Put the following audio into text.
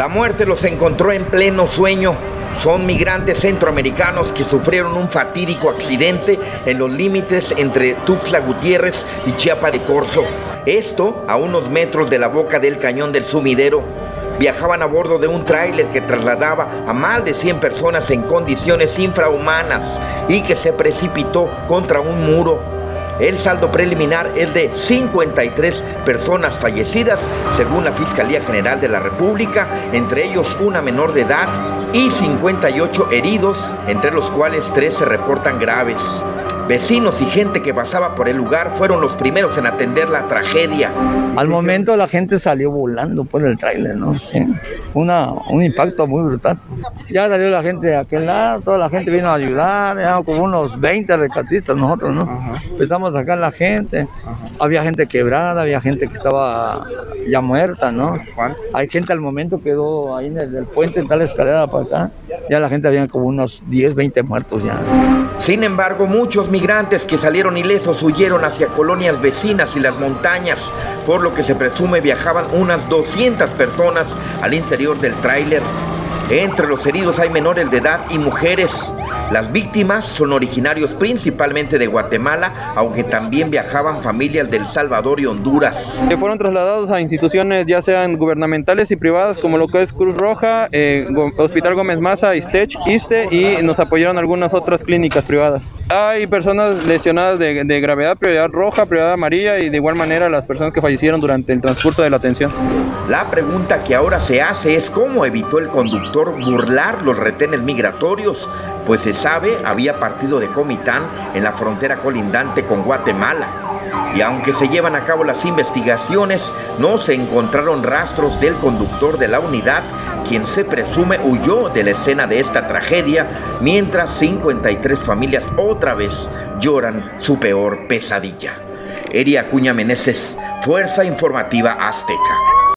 La muerte los encontró en pleno sueño. Son migrantes centroamericanos que sufrieron un fatídico accidente en los límites entre Tuxtla Gutiérrez y Chiapa de Corzo. Esto a unos metros de la boca del cañón del Sumidero. Viajaban a bordo de un tráiler que trasladaba a más de 100 personas en condiciones infrahumanas y que se precipitó contra un muro. El saldo preliminar es de 53 personas fallecidas, según la Fiscalía General de la República, entre ellos una menor de edad, y 58 heridos, entre los cuales 3 se reportan graves. Vecinos y gente que pasaba por el lugar fueron los primeros en atender la tragedia. Al momento la gente salió volando por el tráiler, ¿no? Sí. Un impacto muy brutal. Ya salió la gente de aquel lado, toda la gente vino a ayudar, ya como unos 20 rescatistas nosotros, ¿no? Ajá. Empezamos a sacar la gente. Ajá. Había gente quebrada, había gente que estaba ya muerta, ¿no? ¿Cuál? Hay gente al momento quedó ahí en el puente, en tal escalera para acá. Ya la gente había como unos 10, 20 muertos ya. Sin embargo, muchos migrantes que salieron ilesos huyeron hacia colonias vecinas y las montañas, por lo que se presume viajaban unas 200 personas al interior del tráiler. Entre los heridos hay menores de edad y mujeres. Las víctimas son originarios principalmente de Guatemala, aunque también viajaban familias de El Salvador y Honduras. Fueron trasladados a instituciones ya sean gubernamentales y privadas, como lo que es Cruz Roja, Hospital Gómez Maza, ISTECH, ISSSTE, y nos apoyaron algunas otras clínicas privadas. Hay personas lesionadas de gravedad, prioridad roja, prioridad amarilla, y de igual manera las personas que fallecieron durante el transcurso de la atención. La pregunta que ahora se hace es cómo evitó el conductor burlar los retenes migratorios, pues se sabe había partido de Comitán en la frontera colindante con Guatemala. Y aunque se llevan a cabo las investigaciones, no se encontraron rastros del conductor de la unidad, quien se presume huyó de la escena de esta tragedia, mientras 53 familias otra vez lloran su peor pesadilla. Eri Acuña Meneses, Fuerza Informativa Azteca.